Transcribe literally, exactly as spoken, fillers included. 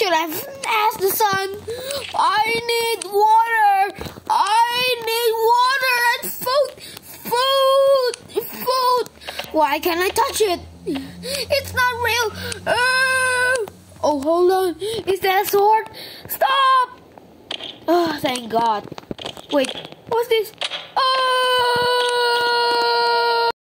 should have asked the sun. I need water. I need water and food. Food. Food. Why can't I touch it? It's not real. Uh, oh, hold on. Is that a sword? Stop. Oh, thank God. Wait, what's this?